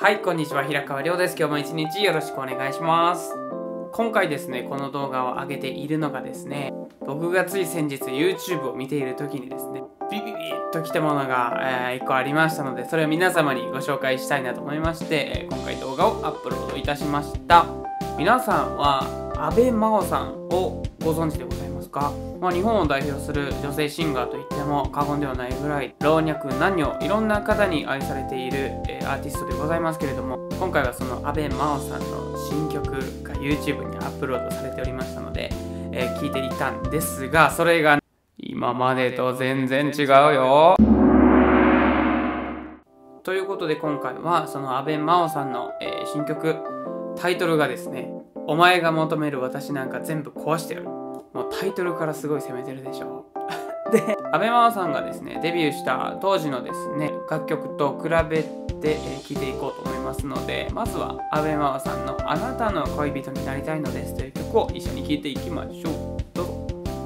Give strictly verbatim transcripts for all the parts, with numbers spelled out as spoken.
はい、こんにちは。平川亮です。今日も一日よろしくお願いします。今回ですね、この動画を上げているのがですね、僕がつい先日 YouTube を見ている時にですね、ビビビッときたものが、えー、いっこありましたので、それを皆様にご紹介したいなと思いまして、今回動画をアップロードいたしました。皆さんは阿部真央さんをご存知でございますか？まあ、日本を代表する女性シンガーといっても過言ではないぐらい、老若男女いろんな方に愛されている、えー、アーティストでございますけれども、今回はその阿部真央さんの新曲が YouTube にアップロードされておりましたので、えー、聞いていたんですが、それが今までと全然違うよ。ということで今回はその阿部真央さんの、えー、新曲、タイトルがですね、お前が求める私なんか全部壊してやる。もうタイトルからすごい攻めてるでしょで、阿部真央さんがですね、デビューした当時のですね、楽曲と比べて聴いていこうと思いますので、まずは阿部真央さんのあなたの恋人になりたいのですという曲を一緒に聴いていきましょう。どうぞ。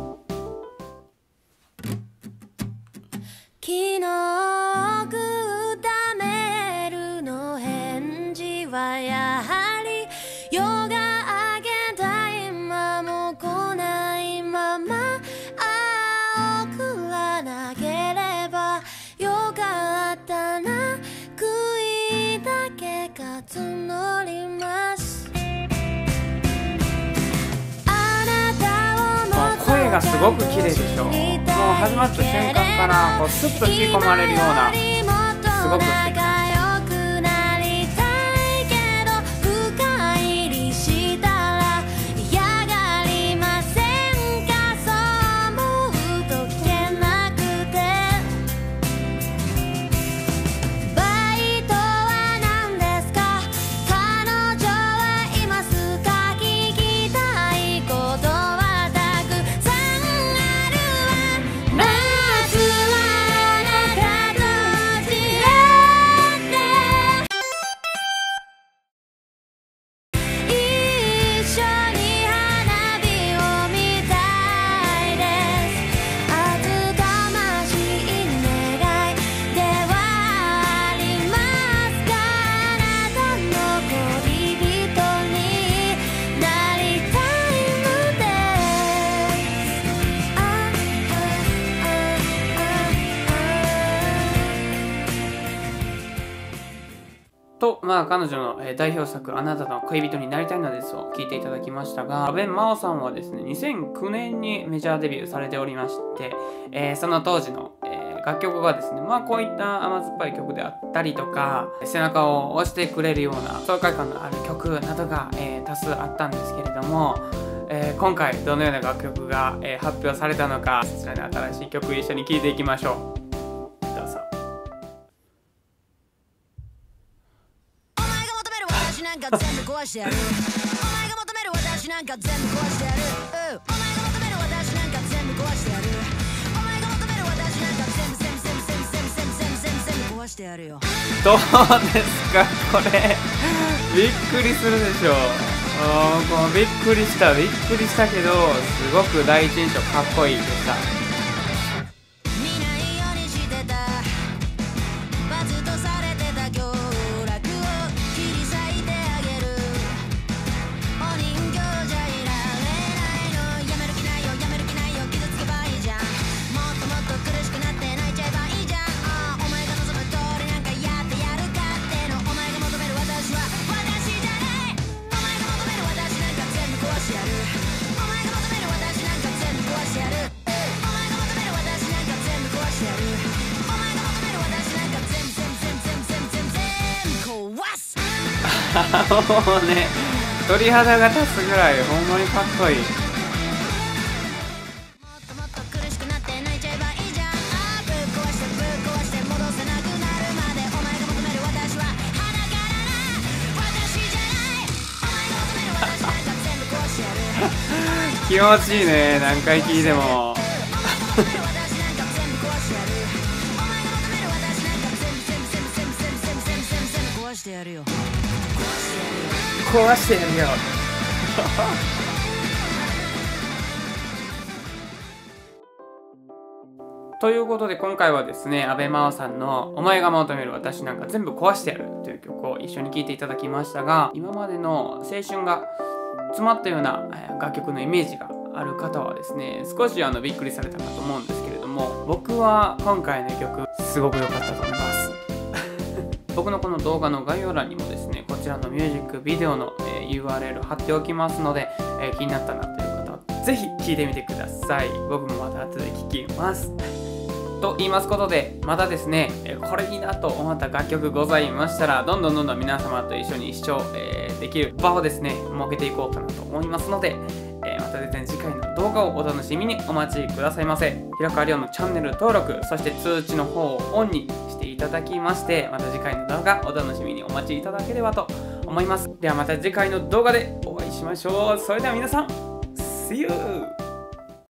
昨日送ったメールの返事はやはり夜が明けた今も来ないまま、ああ送らなければよかったな、悔いだけが募ります。あなたを声がすごく綺麗でしょ。もう始まった瞬間からこうスッと引き込まれるような、すごく素敵なと、まあ、彼女の代表作、あなたの恋人になりたいのですを聴いていただきましたが、阿部真央さんはですね、にせんきゅうねんにメジャーデビューされておりまして、えー、その当時の、えー、楽曲がですね、まあ、こういった甘酸っぱい曲であったりとか、背中を押してくれるような爽快感のある曲などが、えー、多数あったんですけれども、えー、今回どのような楽曲が、えー、発表されたのか、そちらの新しい曲一緒に聴いていきましょう。 全部壊してやる。お前が求める私なんか全部壊してやる。お前が求める私なんか全部壊してやる。お前が求める私なんか全部全部全部全部全部全部全部全部全部壊してやるよ。 どうですかこれびっくりするでしょ。あーこうびっくりしたびっくりしたけど、すごく第一印象かっこいいでした。もうね、鳥肌が立つぐらいほんまにかっこいい。気持ちいいね、何回聴いても壊してやるよ壊してやるよということで今回はですね、阿部真央さんのお前が求める私なんか全部壊してやるという曲を一緒に聴いていただきましたが、今までの青春が詰まったような楽曲のイメージがある方はですね、少しあのびっくりされたかと思うんですけれども、僕は今回の曲すごく良かったと思います僕のこの動画の概要欄にもですね、こちらのミュージックビデオの ユーアールエル 貼っておきますので、えー、気になったなという方はぜひ聴いてみてください。僕もまた後で聴きますと言いますことで、またですね、これいいなと思った楽曲ございましたら、どんどんどんどん皆様と一緒に視聴、えー、できる場をですね、設けていこうかなと思いますので、えー、またですね、次回の動画をお楽しみにお待ちくださいませ。平川亮のチャンネル登録、そして通知の方をオンにしていただきまして、また次回の動画お楽しみにお待ちいただければと思います。ではまた次回の動画でお会いしましょう。それでは皆さん、See you!